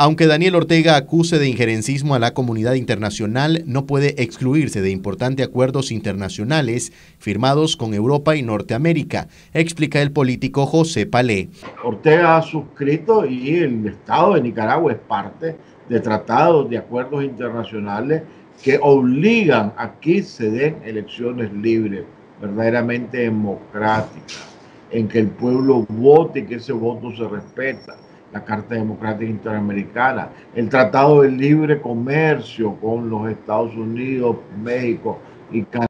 Aunque Daniel Ortega acuse de injerencismo a la comunidad internacional, no puede excluirse de importantes acuerdos internacionales firmados con Europa y Norteamérica, explica el político José Palé. Ortega ha suscrito y el Estado de Nicaragua es parte de tratados, de acuerdos internacionales que obligan a que se den elecciones libres, verdaderamente democráticas, en que el pueblo vote y que ese voto se respeta. La Carta Democrática Interamericana, el Tratado de Libre Comercio con los Estados Unidos, México y Canadá,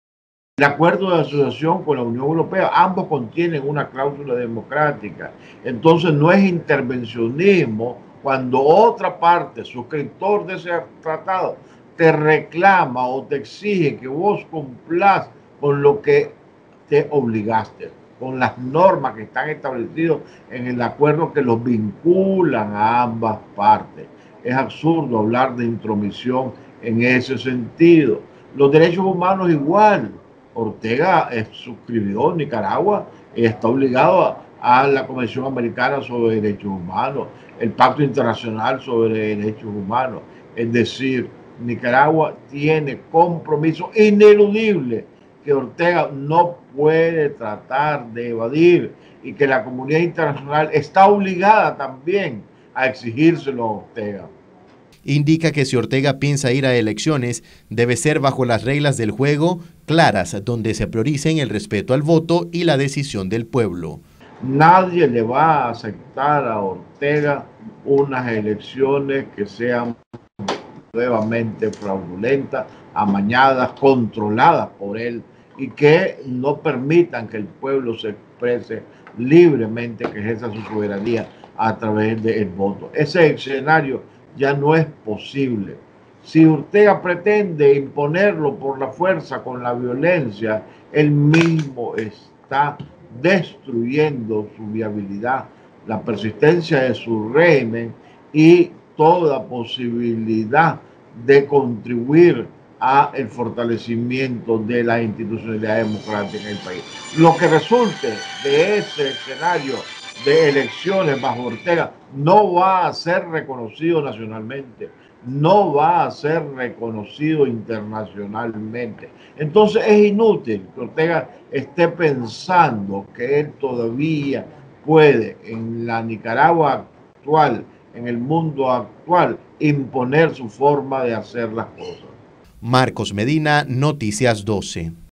el acuerdo de asociación con la Unión Europea, ambos contienen una cláusula democrática. Entonces no es intervencionismo cuando otra parte, suscriptor de ese tratado, te reclama o te exige que vos cumplas con lo que te obligaste, con las normas que están establecidas en el acuerdo que los vinculan a ambas partes. Es absurdo hablar de intromisión en ese sentido. Los derechos humanos igual. Ortega suscribió Nicaragua y está obligado a la Convención Americana sobre Derechos Humanos, el Pacto Internacional sobre Derechos Humanos. Es decir, Nicaragua tiene compromiso ineludible que Ortega no puede tratar de evadir y que la comunidad internacional está obligada también a exigírselo a Ortega. Indica que si Ortega piensa ir a elecciones, debe ser bajo las reglas del juego claras, donde se prioricen el respeto al voto y la decisión del pueblo. Nadie le va a aceptar a Ortega unas elecciones que sean nuevamente fraudulentas, amañadas, controladas por él y que no permitan que el pueblo se exprese libremente, que ejerza su soberanía a través del voto. Ese escenario ya no es posible. Si Ortega pretende imponerlo por la fuerza, con la violencia, él mismo está destruyendo su viabilidad, la persistencia de su régimen y toda posibilidad de contribuir a el fortalecimiento de la institucionalidad democrática en el país. Lo que resulte de ese escenario de elecciones bajo Ortega no va a ser reconocido nacionalmente, no va a ser reconocido internacionalmente. Entonces es inútil que Ortega esté pensando que él todavía puede en la Nicaragua actual, en el mundo actual, imponer su forma de hacer las cosas. Marcos Medina, Noticias 12.